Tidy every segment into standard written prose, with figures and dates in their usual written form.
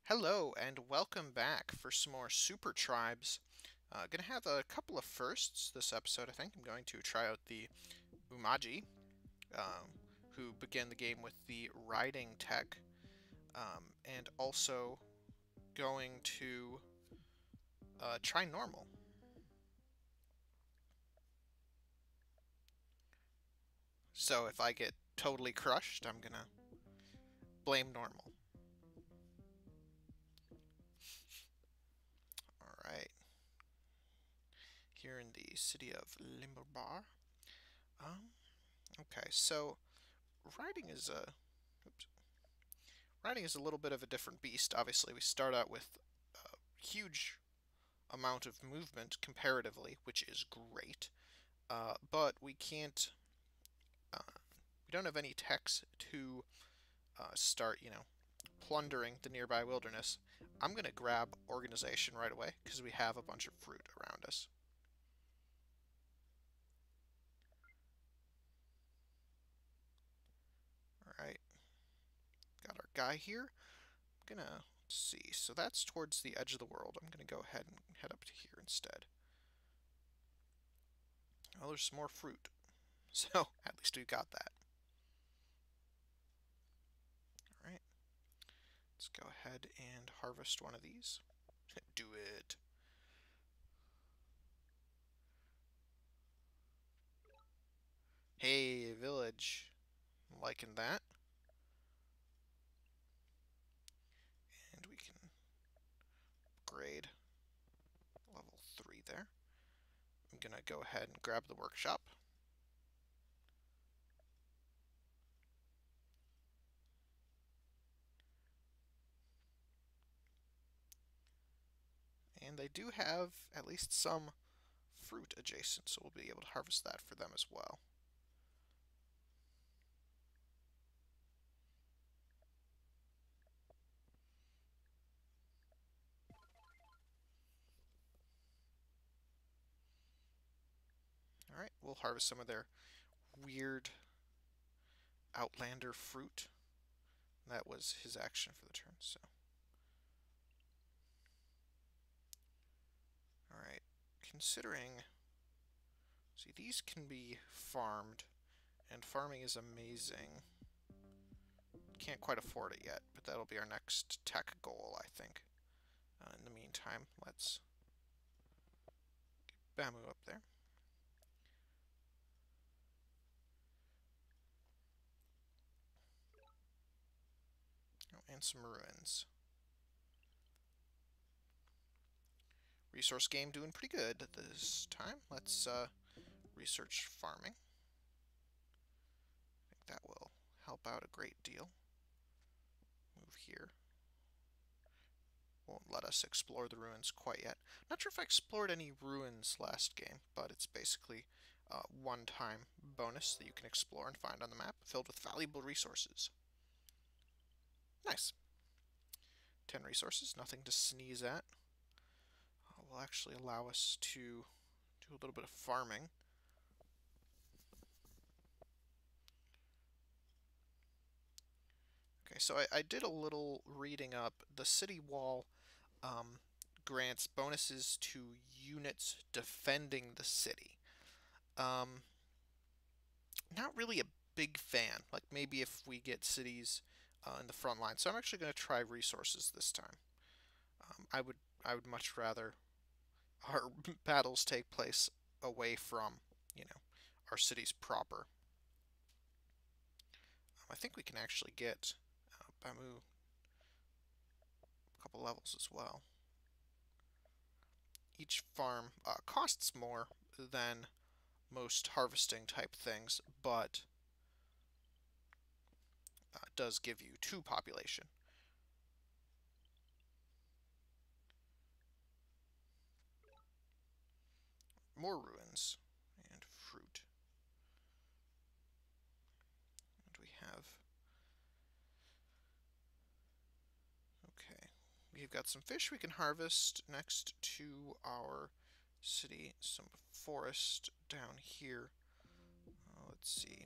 Hello and welcome back for some more Super Tribes. Gonna have a couple of firsts this episode, I think. I'm going to try out the Umaji, who began the game with the riding tech, and also going to try normal. So if I get totally crushed, I'm gonna blame normal. Alright, here in the city of Limberbar. Um, okay, so riding is a oops, riding is a little bit of a different beast. Obviously, we start out with a huge amount of movement comparatively, which is great. But we can't. Uh, we don't have any techs to start, plundering the nearby wilderness. I'm gonna grab organization right away because we have a bunch of fruit around us. All right, got our guy here. I'm gonna see. So that's towards the edge of the world. I'm gonna go ahead and head up to here instead. Oh, there's some more fruit. So at least we got that. All right, let's go ahead and harvest one of these. Do it. Hey, village. I'm liking that. And we can upgrade level 3 there. I'm going to go ahead and grab the workshop. And they do have at least some fruit adjacent, so we'll be able to harvest that for them as well. Alright, we'll harvest some of their weird outlander fruit. That was his action for the turn, so. Alright, considering. See, these can be farmed, and farming is amazing. Can't quite afford it yet, but that'll be our next tech goal, I think. In the meantime, let's get Bamu up there. Oh, and some ruins. Resource game doing pretty good this time. Let's research farming. I think that will help out a great deal. Move here. Won't let us explore the ruins quite yet. Not sure if I explored any ruins last game, but it's basically a one-time bonus that you can explore and find on the map, filled with valuable resources. Nice. 10 resources, nothing to sneeze at. Will actually allow us to do a little bit of farming. Okay, so I did a little reading up. The city wall grants bonuses to units defending the city. Um, Not really a big fan. Like maybe if we get cities in the front line. So I'm actually going to try resources this time. I would much rather our battles take place away from our cities proper. I think we can actually get Bamu a couple levels as well. Each farm costs more than most harvesting type things, but does give you 2 population. More ruins and fruit. And we have. Okay. We've got some fish we can harvest next to our city. Some forest down here. Let's see.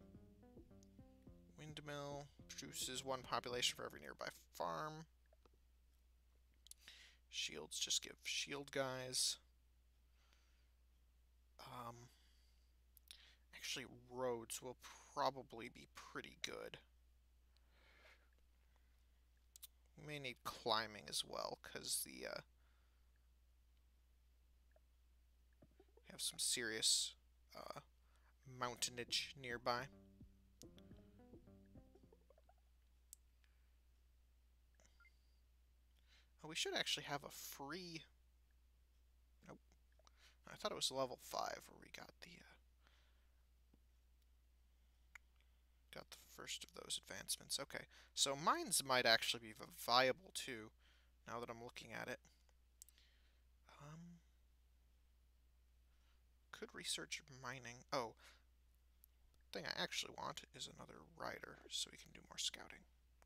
Windmill produces 1 population for every nearby farm. Shields just give shield guys. Actually, roads will probably be pretty good. We may need climbing as well, because the have some serious mountainage nearby. Oh, we should actually have a free... Nope. I thought it was level 5 where we got the first of those advancements. Okay, so mines might actually be viable too, now that I'm looking at it. Could research mining. Oh, the thing I actually want is another rider so we can do more scouting.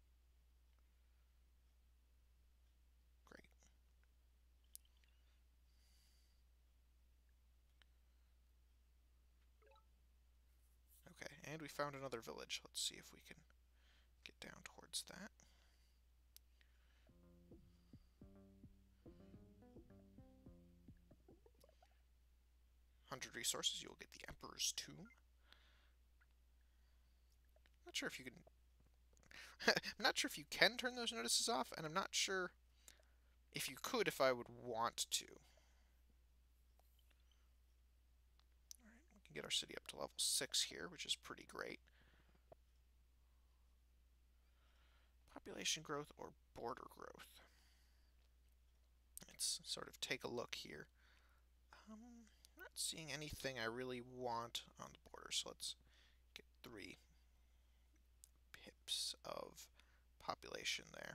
Great. Okay, and we found another village. Let's see if we can get down towards that. 100 resources, you will get the Emperor's Tomb. Not sure if you can... I'm not sure if you can turn those notices off, and I'm not sure if you could if I would want to. Alright, we can get our city up to level 6 here, which is pretty great. Population growth or border growth? Let's sort of take a look here. Not seeing anything I really want on the border, so let's get 3 pips of population there.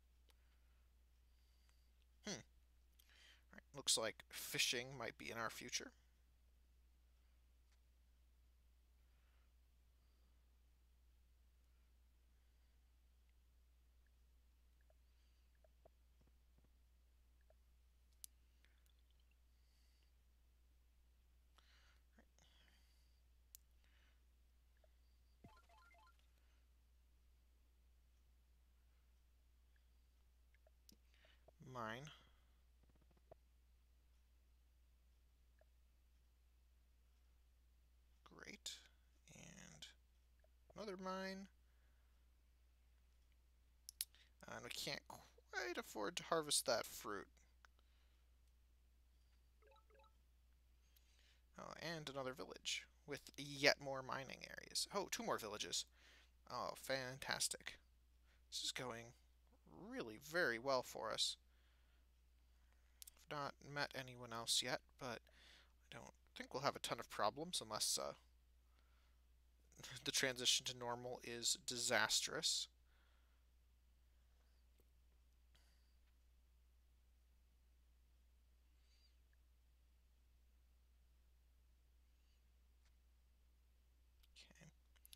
Right, looks like fishing might be in our future. Mine. Great. And another mine. And we can't quite afford to harvest that fruit. Oh, and another village with yet more mining areas. Oh, 2 more villages. Oh, fantastic. This is going really very well for us. I've not met anyone else yet, but I don't think we'll have a ton of problems unless the transition to normal is disastrous. Okay.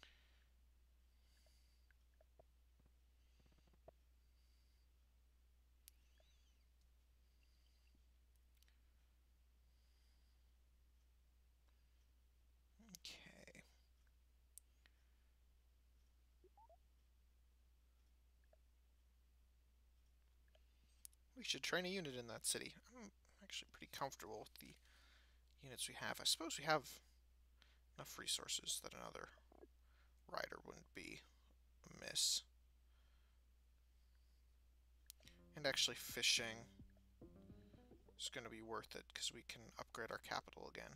Okay. We should train a unit in that city. I'm actually pretty comfortable with the units we have. I suppose we have enough resources that another rider wouldn't be amiss. And actually fishing is going to be worth it because we can upgrade our capital again.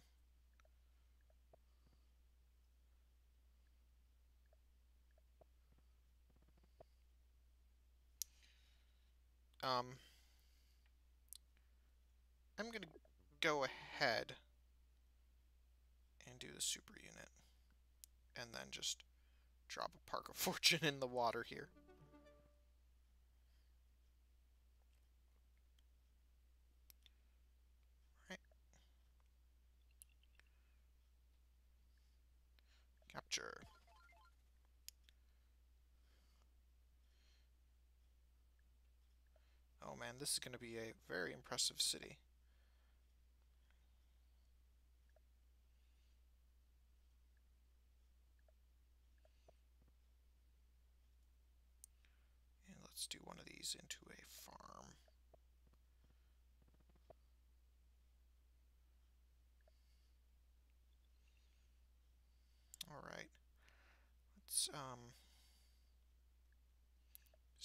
I'm going to go ahead and do the super unit. And then just drop a Park of Fortune in the water here. Right. Capture. Oh man, this is going to be a very impressive city. And let's do one of these into a farm.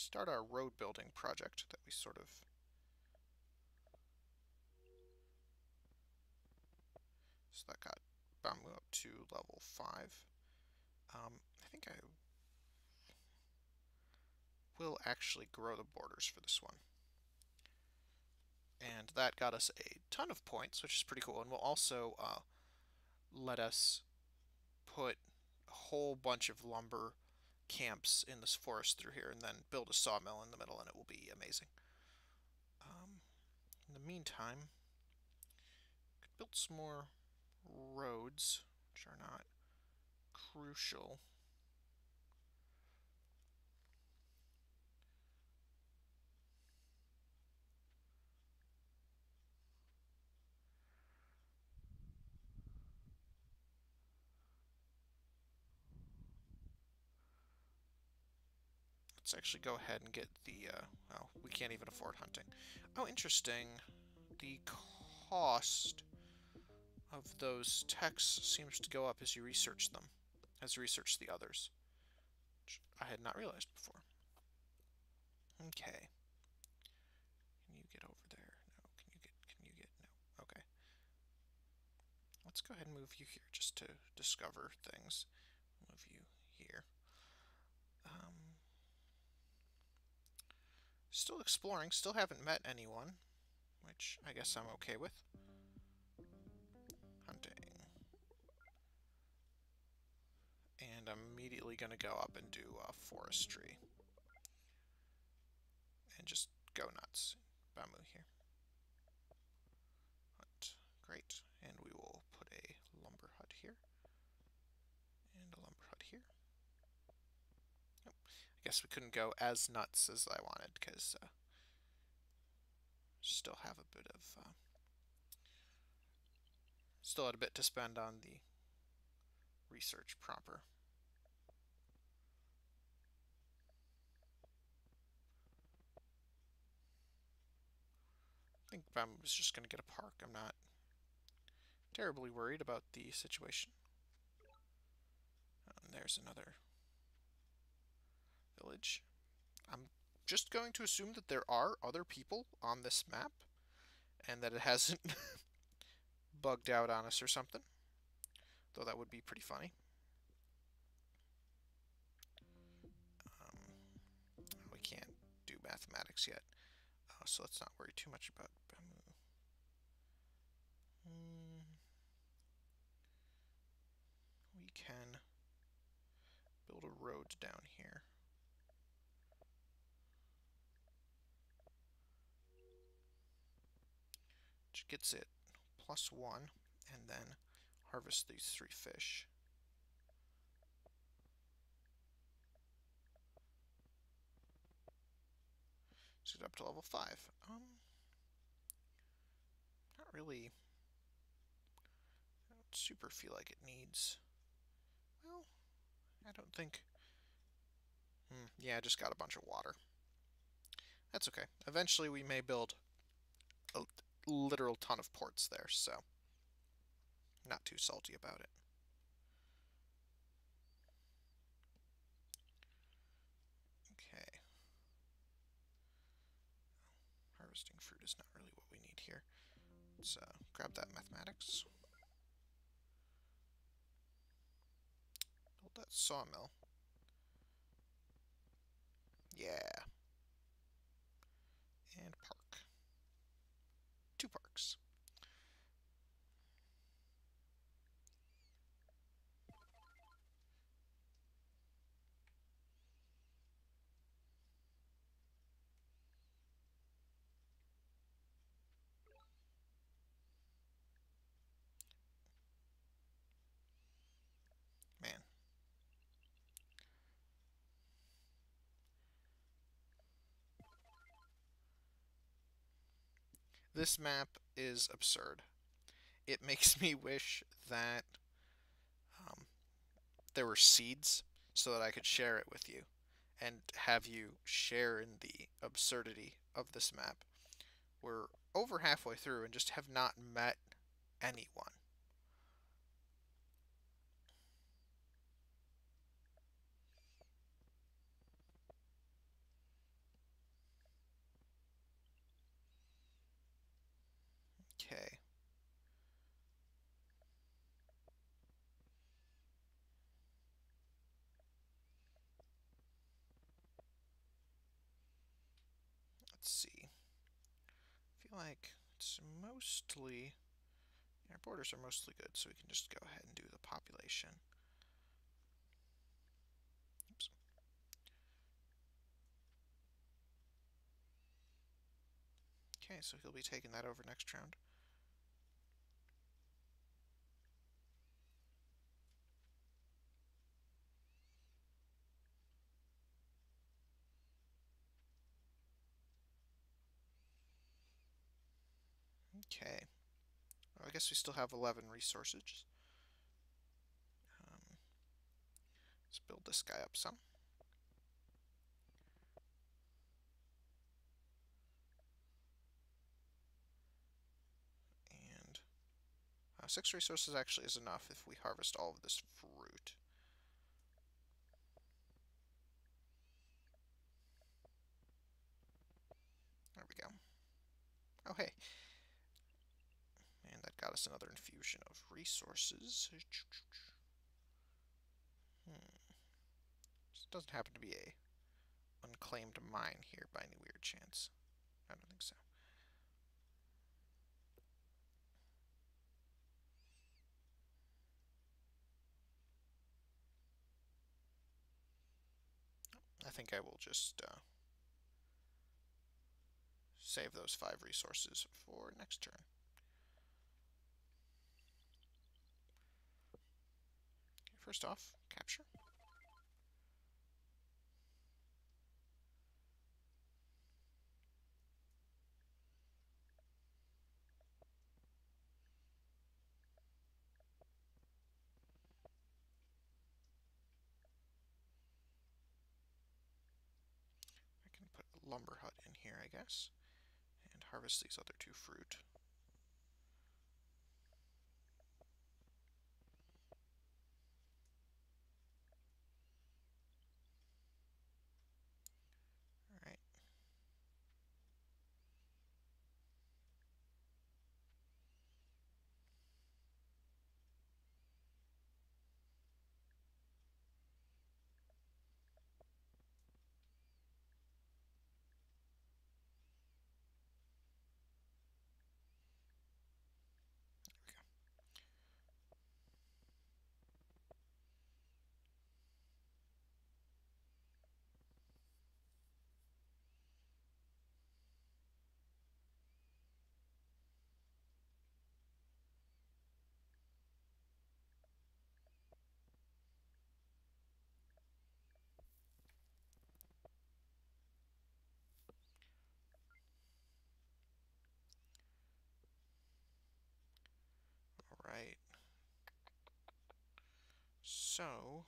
start our road building project that we sort of... So that got Bamboo up to level 5. I think I will actually grow the borders for this one. And that got us a ton of points, which is pretty cool. And will also let us put a whole bunch of lumber camps in this forest through here and then build a sawmill in the middle, and it will be amazing. In the meantime, could build some more roads, which are not crucial. Let's actually go ahead and get the, oh, we can't even afford hunting. Oh, interesting. The cost of those texts seems to go up as you research them, as you research the others, which I had not realized before. Okay. Can you get over there? No. Can you get, no. Okay. Let's go ahead and move you here just to discover things. Move you here. Still exploring, still haven't met anyone, which I guess I'm okay with. Hunting. And I'm immediately going to go up and do forestry. And just go nuts. Bamboo here. Hunt. Great. And we will put a lumber hut here. And a lumber hut here. Nope. I guess we couldn't go as nuts as I wanted because still have a bit of... still had a bit to spend on the research proper. I think Bamboo is just going to get a park. I'm not terribly worried about the situation. And there's another village. I'm just going to assume that there are other people on this map and that it hasn't bugged out on us or something. Though that would be pretty funny. We can't do mathematics yet, so let's not worry too much about Bamboo. We can build a road down here. Which gets it +1, and then harvest these 3 fish. So up to level 5. Not really. I don't super feel like it needs. Well, I don't think. Yeah, I just got a bunch of water. That's okay. Eventually we may build a literal ton of ports there, so not too salty about it. Okay. Harvesting fruit is not really what we need here. Let's grab that mathematics. Build that sawmill. Yeah. And park. 2 parks. Man. This map is absurd. It makes me wish that there were seeds so that I could share it with you and have you share in the absurdity of this map. We're over halfway through and just have not met anyone. let's see. I feel like it's mostly... Our borders are mostly good, so we can just go ahead and do the population. Oops. Okay, so he'll be taking that over next round. Okay. Well, I guess we still have 11 resources. Let's build this guy up some. And 6 resources actually is enough if we harvest all of this fruit. There we go. Oh, hey. And that got us another infusion of resources. This doesn't happen to be a unclaimed mine here by any weird chance. I don't think so. I think I will just save those 5 resources for next turn. First off, capture. I can put a lumber hut in here, I guess, and harvest these other 2 fruit. Alright. Alright. So,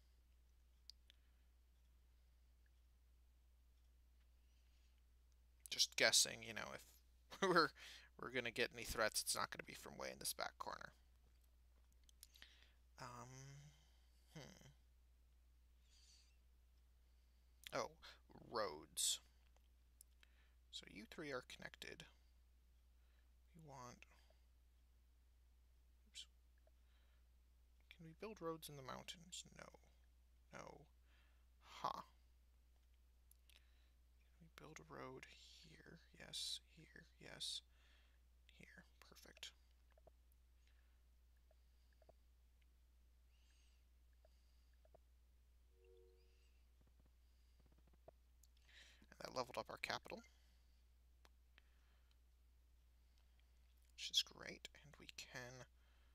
just guessing, you know, if we're gonna get any threats, it's not gonna be from way in this back corner. Oh, roads. So you 3 are connected. We want... Oops. Can we build roads in the mountains? No. No. Ha. Can we build a road here? Yes. Here. Yes. Here. Perfect. And that leveled up our capital, which is great. And we can...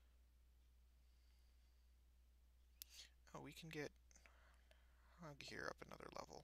Oh, we can get Hug here up another level.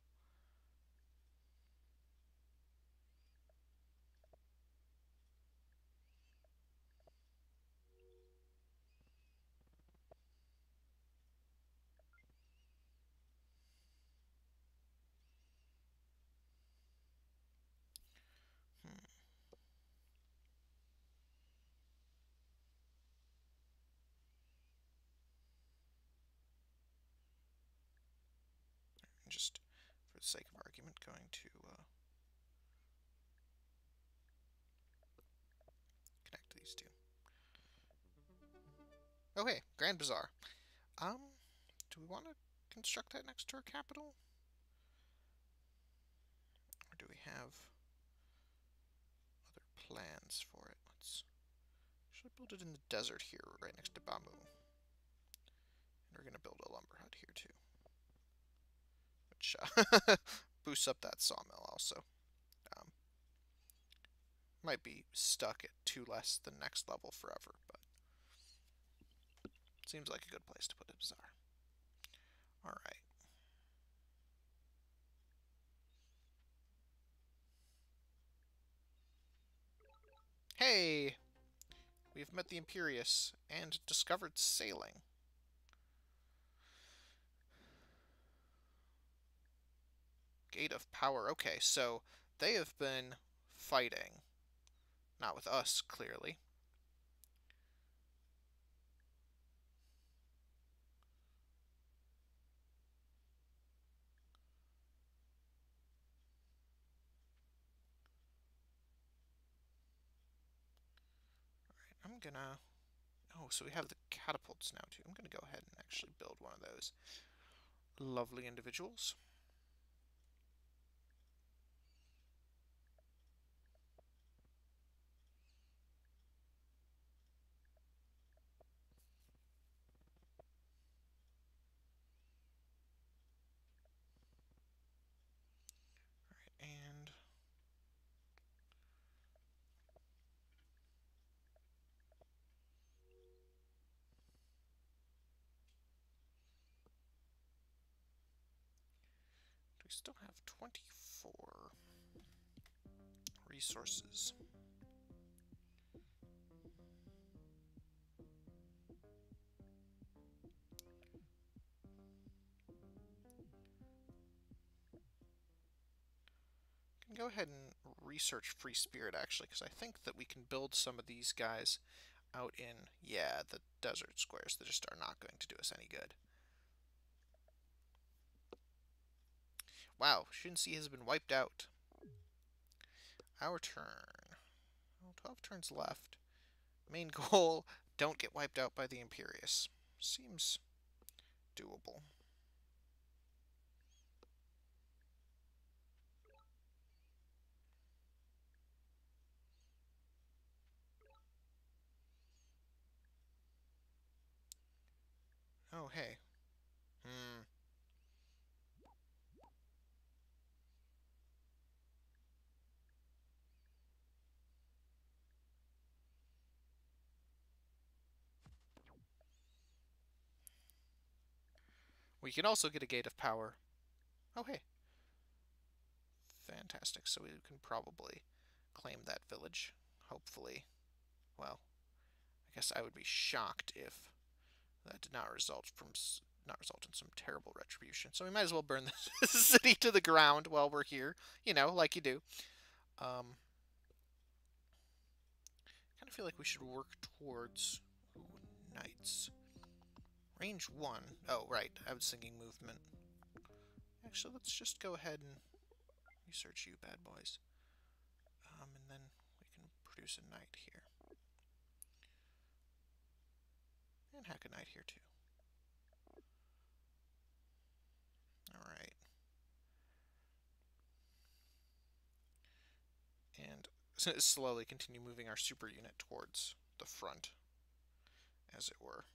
Just for the sake of argument, going to connect these 2. Oh, hey, Grand Bazaar. Do we want to construct that next to our capital? Or do we have... plans for it. Should I build it in the desert here, right next to Bamu? And we're going to build a lumber hut here too, which boosts up that sawmill also. Might be stuck at 2 less than next level forever, but seems like a good place to put a bazaar. Alright. Hey! We've met the Imperius and discovered sailing. Gate of Power. Okay, so they have been fighting. Not with us, clearly. Alright, I'm gonna... Oh, so we have the catapults now, too. I'm gonna go ahead and actually build one of those lovely individuals. Alright, and... we still have 24 resources. Can go ahead and research Free Spirit, actually, because I think that we can build some of these guys out in, yeah, the desert squares that just are not going to do us any good. Wow, Shinsi has been wiped out. Our turn. Oh, 12 turns left. Main goal, don't get wiped out by the Imperius. Seems doable. Oh, hey. We can also get a Gate of Power. Oh, hey. Fantastic. So we can probably claim that village. Hopefully. Well, I guess I would be shocked if that did not result in some terrible retribution. So we might as well burn the city to the ground while we're here. You know, like you do. Kind of feel like we should work towards knights. Range 1. Oh, right. I was thinking movement. Actually, let's just go ahead and research you bad boys. And then we can produce a knight here. And hack a knight here too. Alright. And slowly continue moving our super unit towards the front, as it were.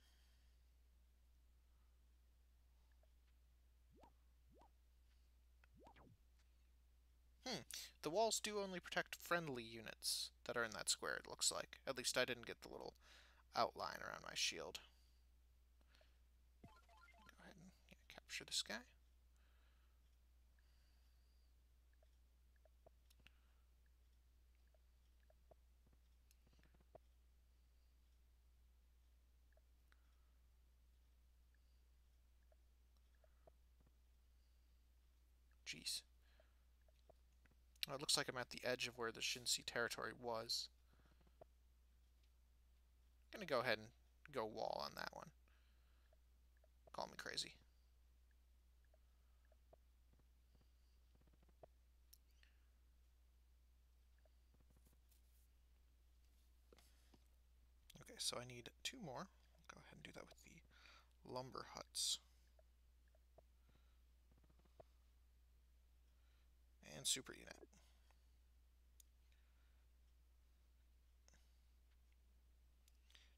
The walls do only protect friendly units that are in that square, it looks like. At least I didn't get the little outline around my shield. Go ahead and capture this guy. Jeez. Oh, it looks like I'm at the edge of where the Shinsi territory was. I'm gonna go ahead and go wall on that one. Call me crazy. Okay, so I need 2 more. I'll go ahead and do that with the lumber huts. And super unit.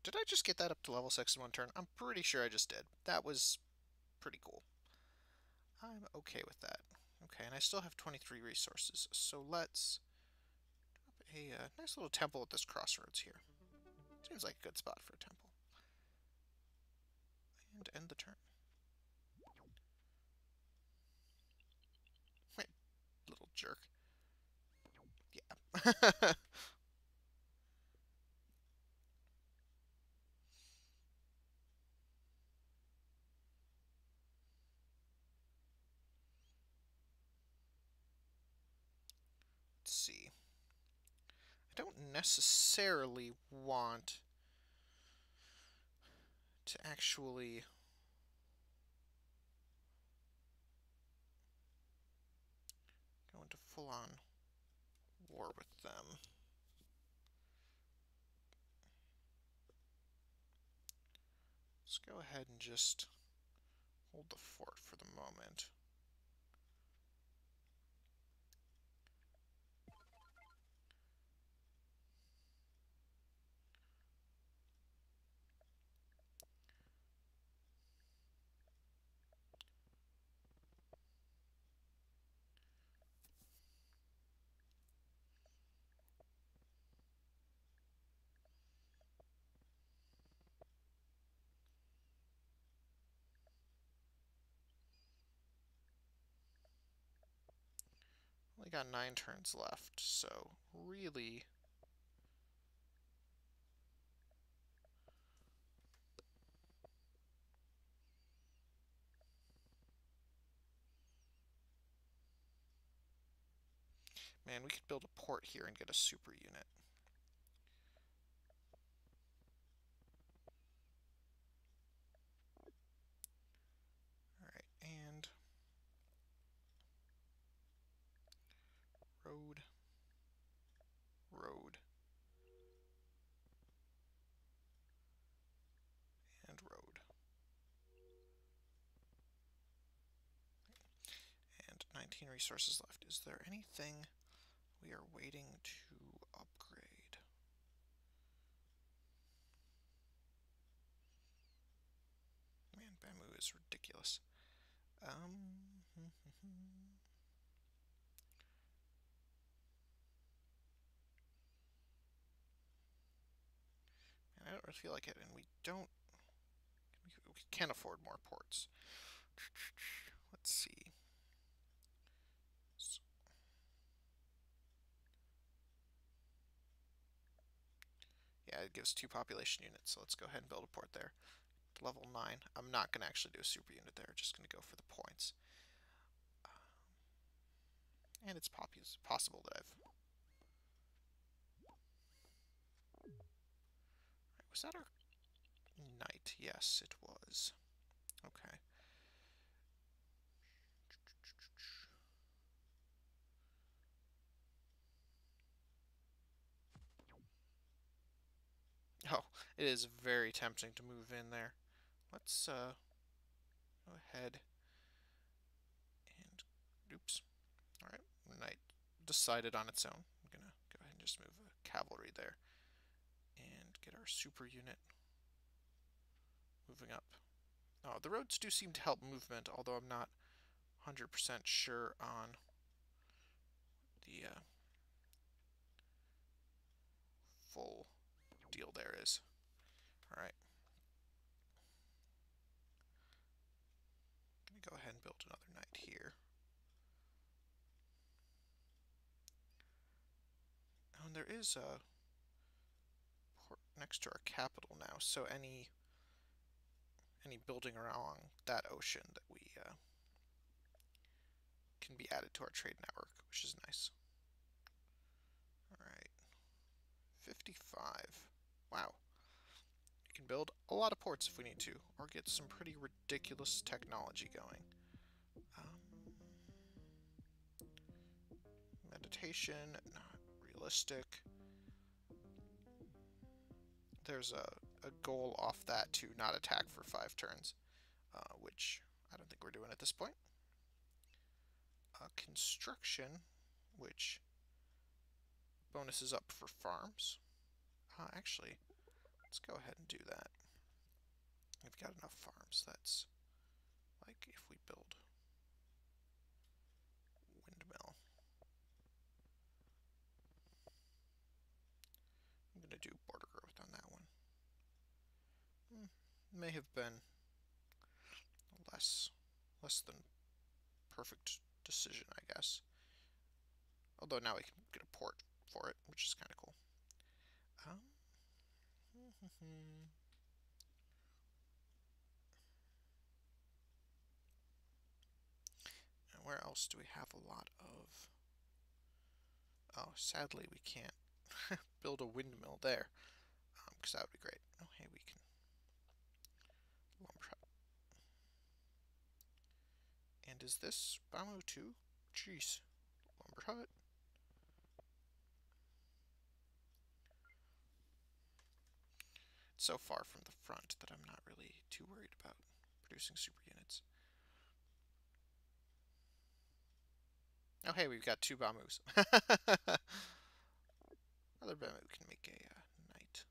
Did I just get that up to level 6 in one turn? I'm pretty sure I just did. That was pretty cool. I'm okay with that. Okay, and I still have 23 resources, so let's drop a nice little temple at this crossroads here. Seems like a good spot for a temple. And end the turn. Wait, little jerk. Yeah. Let's see. I don't necessarily want to actually go into full-on war with them. Let's go ahead and just hold the fort for the moment. Only got 9 turns left, so really... Man, we could build a port here and get a super unit. Alright, and... road... road... and road. And 19 resources left. Is there anything we are waiting to upgrade? Man, Bamu is ridiculous. I don't really feel like it, and we don't... We can't afford more ports. Let's see. Yeah, it gives 2 population units, so let's go ahead and build a port there. Level 9. I'm not going to actually do a super unit there, just going to go for the points. And it's possible that I've... Was that our knight? Yes, it was. Okay. Oh, it is very tempting to move in there. Let's go ahead and... Oops. Alright, knight decided on its own. I'm going to go ahead and just move a cavalry there. And get our super unit moving up. Oh, the roads do seem to help movement, although I'm not 100% sure on the full deal there is. Alright. I'm going to go ahead and build another knight here. Oh, and there is a port next to our capital now, so any building along that ocean that we can be added to our trade network, which is nice. Alright. 55. Wow. We can build a lot of ports if we need to, or get some pretty ridiculous technology going. Meditation, not realistic. There's a goal off that to not attack for 5 turns, which I don't think we're doing at this point. Construction, which bonuses up for farms. Actually, Let's go ahead and do that. We've got enough farms. That's like if we build windmill. I'm going to do border growth on that one. May have been less than perfect decision, I guess. Although now we can get a port for it, which is kind of cool. And where else do we have a lot of? Oh, sadly we can't build a windmill there, because that would be great. Oh, hey, we can lumber hut. And is this Bamu too? Jeez, lumber hut. It's so far from the front that I'm not really too worried about producing super units. Oh, hey, we've got 2 Bamus. Other Bamu can make a knight.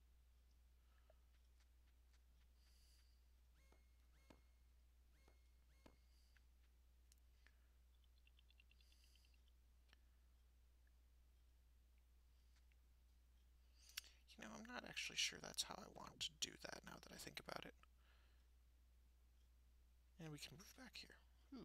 You know, I'm not actually sure that's how I want to do that now that I think about it. And we can move back here. Ooh.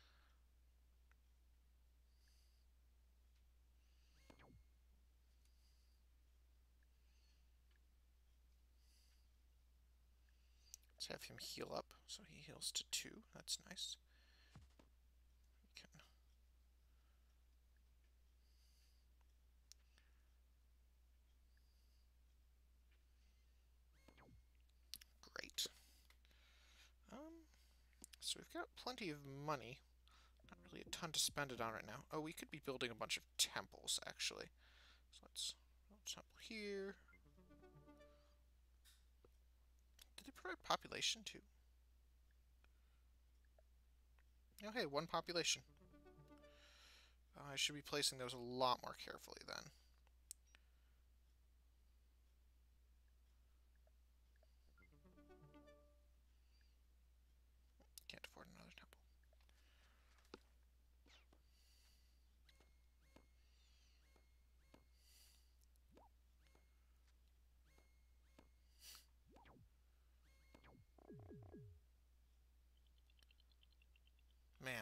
Let's have him heal up, so he heals to 2. That's nice. We can... Great. So we've got plenty of money. Not really a ton to spend it on right now. Oh, we could be building a bunch of temples, actually. So let's build a temple here. Did they provide population too? Oh, hey, 1 population. I should be placing those a lot more carefully then. Can't afford another temple. Man.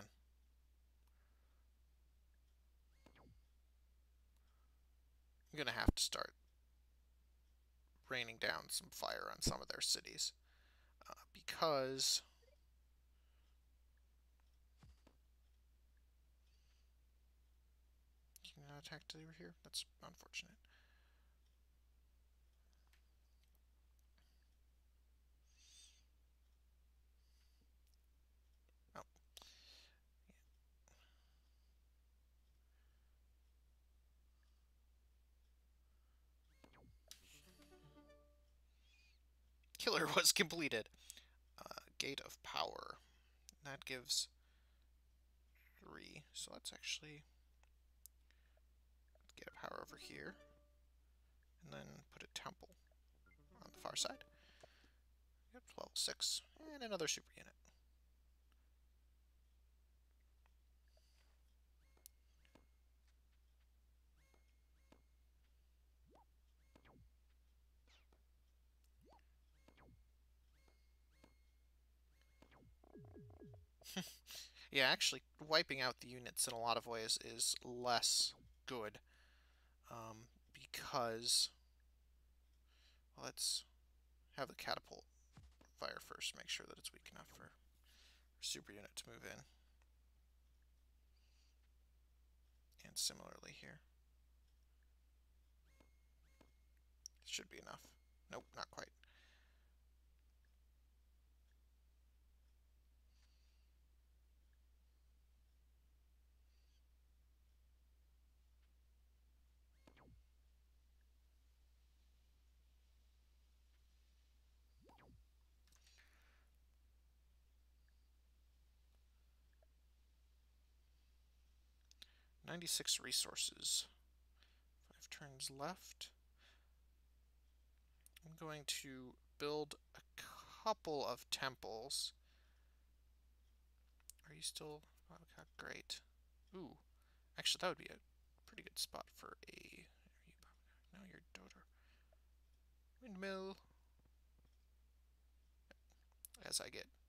I'm gonna have to start raining down some fire on some of their cities. Because... Can you not attack till you were here? That's unfortunate. Oh. Killer was completed. Gate of Power. That gives 3. So let's actually get a power over here. And then put a temple on the far side. Yep, level 6. And another super unit. Yeah, actually, wiping out the units in a lot of ways is less good. Because... Well, let's have the catapult fire first, make sure that it's weak enough for super unit to move in. And similarly here. Should be enough. Nope, not quite. "96 resources. 5 turns left. I'm going to build a couple of temples. Are you still... Okay, great. Ooh, actually that would be a pretty good spot for a... No, your daughter. Windmill. As I get...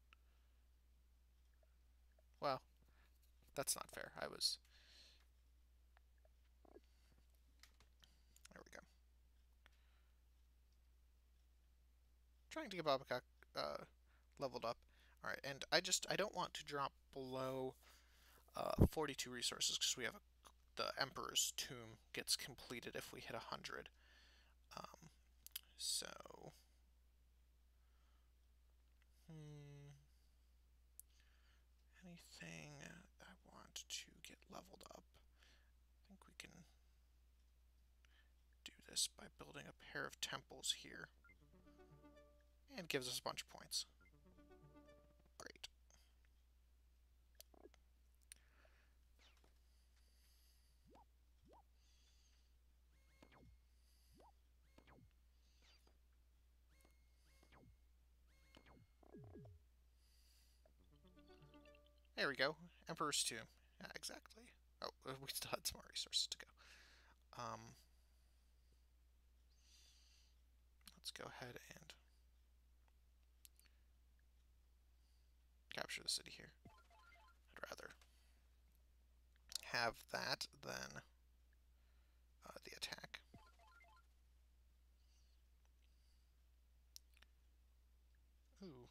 Well, that's not fair. I was... There we go. Trying to get Babakak leveled up. Alright, and I don't want to drop below 42 resources because we have the Emperor's Tomb gets completed if we hit 100. So... anything I want to get leveled up? I think we can do this by building a pair of temples here. And gives us a bunch of points. Great. There we go. Emperor's Tomb. Yeah, exactly. Oh, we still had some more resources to go. Let's go ahead and capture the city here. I'd rather have that than the attack. Ooh.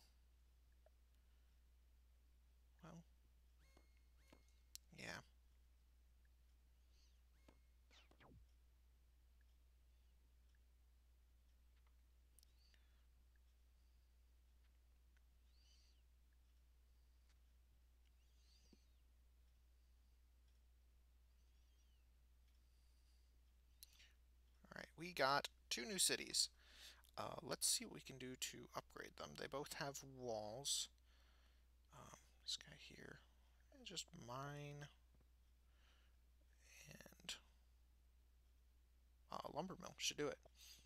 Well. Yeah. Alright, we got 2 new cities. Let's see what we can do to upgrade them. They both have walls. This guy here. Just mine. And lumber mill should do it.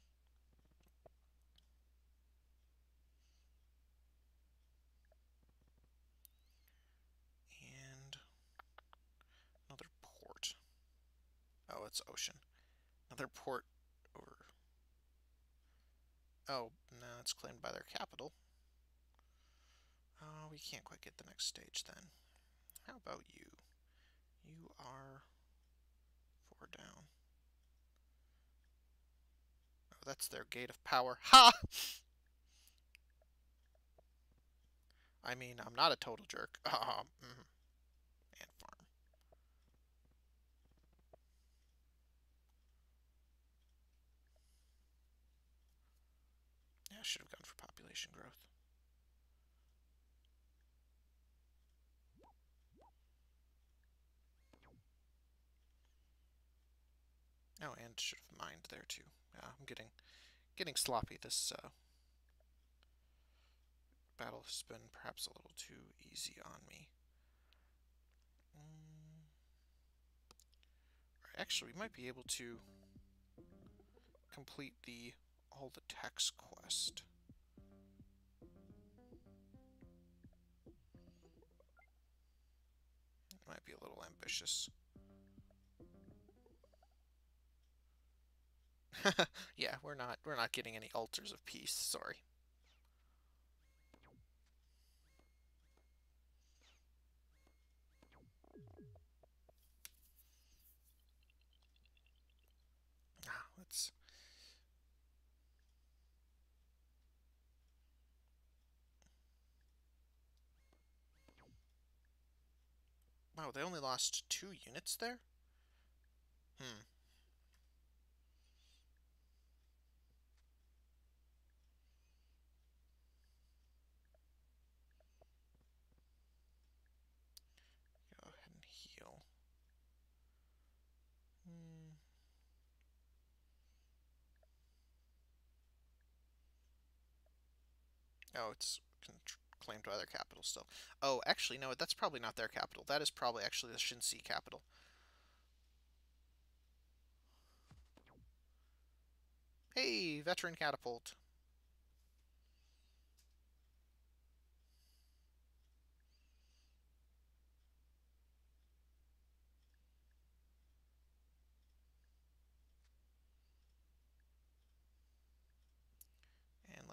And another port. Oh, it's ocean. Another port over... Oh, no, it's claimed by their capital. Oh, we can't quite get the next stage then. How about you? You are 4 down. Oh, that's their gate of power. Ha! I mean, I'm not a total jerk. And farm. Yeah, I should have gone for population growth. Oh, and should have mined there too. I'm getting sloppy. This battle has been perhaps a little too easy on me. Actually, we might be able to complete all the text quest. It might be a little ambitious. Yeah, we're not getting any altars of peace. Sorry. Let's... Wow, they only lost 2 units there? Hmm. Go ahead and heal. Oh, it's claimed by their capital still. Oh, actually, no, that's probably not their capital. That is probably actually the Shinsi capital. Hey, veteran catapult.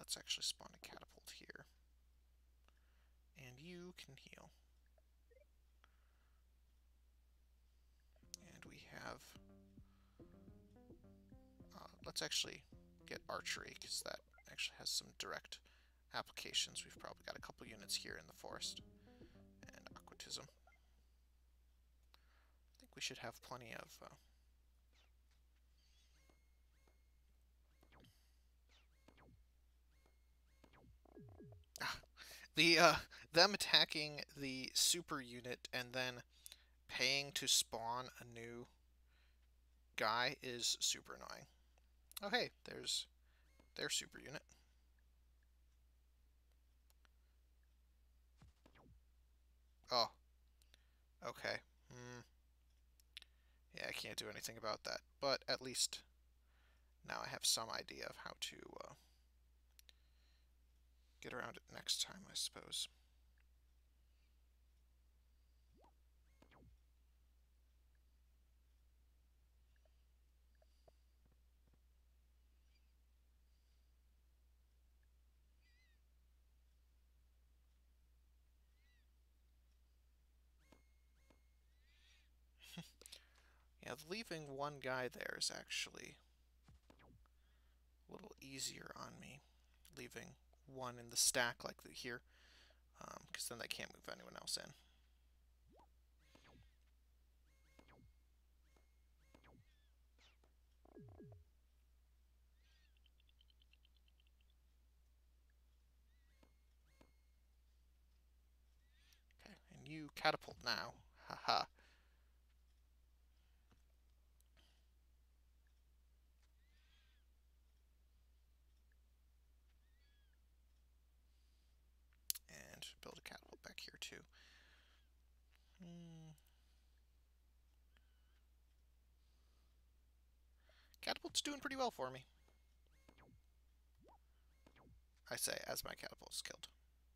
let's actually spawn a catapult here. And you can heal. And we have... let's actually get archery, because that actually has some direct applications. We've probably got a couple units here in the forest. And aquatism. I think we should have plenty of... them attacking the super unit and then paying to spawn a new guy is super annoying. Oh hey, there's their super unit. Oh, okay. Yeah, I can't do anything about that. But at least now I have some idea of how to get around it next time, I suppose. Yeah, leaving one guy there is actually a little easier on me. Leaving one in the stack like here, because then they can't move anyone else in. Okay, and you catapult now. Haha. And build a catapult back here too. Catapult's doing pretty well for me. I say as my catapult is killed.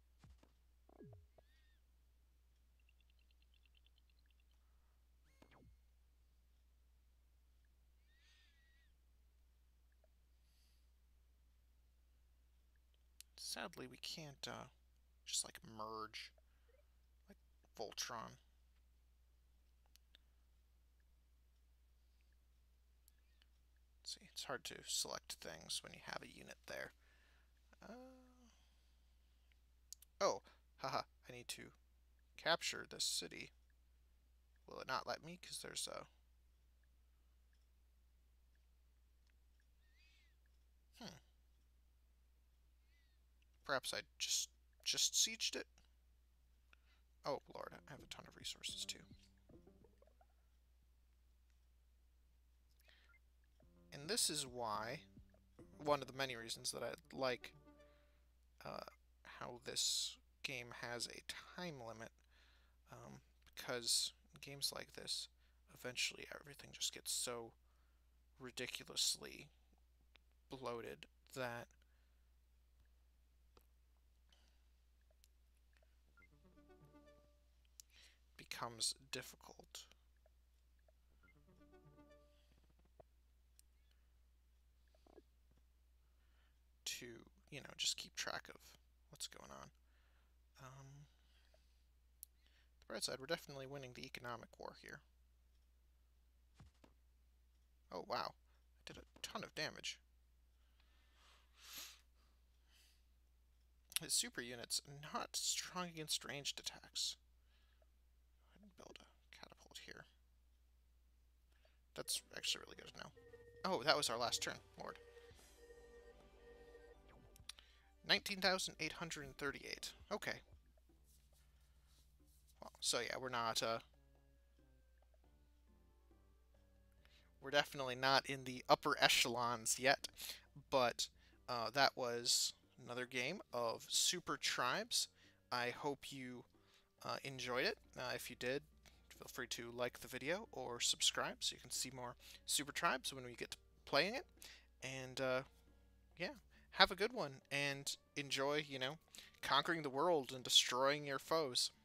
Sadly, we can't just like merge like Voltron. Let's see, it's hard to select things when you have a unit there. Oh, haha, I need to capture this city. Will it not let me? Because there's a... Perhaps I just sieged it? Oh, Lord, I have a ton of resources, too. And this is why, one of the many reasons that I like how this game has a time limit, because games like this, eventually everything just gets so ridiculously bloated that becomes difficult to, just keep track of what's going on. The bright side, we're definitely winning the economic war here. Oh, wow. I did a ton of damage. His super unit's not strong against ranged attacks. Go ahead and build a catapult here. That's actually really good to know. Oh, that was our last turn, Lord. 19,838. Okay. Well, so yeah, we're definitely not in the upper echelons yet, but that was another game of Super Tribes. I hope you enjoyed it. If you did, feel free to like the video or subscribe so you can see more Super Tribes when we get to playing it. And yeah, have a good one and enjoy, conquering the world and destroying your foes.